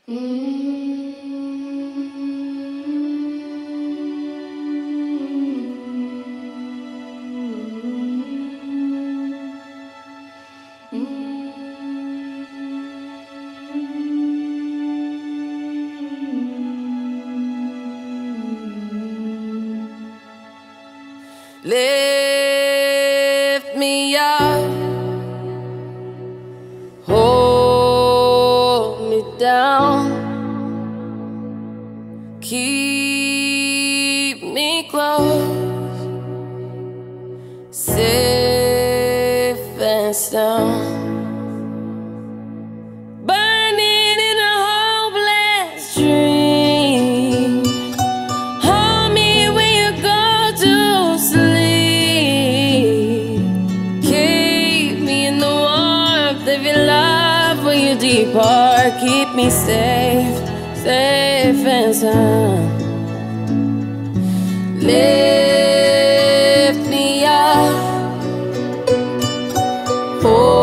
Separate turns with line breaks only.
Lift me up, hold me down, keep me close, safe and sound. Burning in a hopeless dream, hold me when you go to sleep. Keep me in the warmth of your love when you depart. Keep me safe, safe and sound. Lift me up, oh.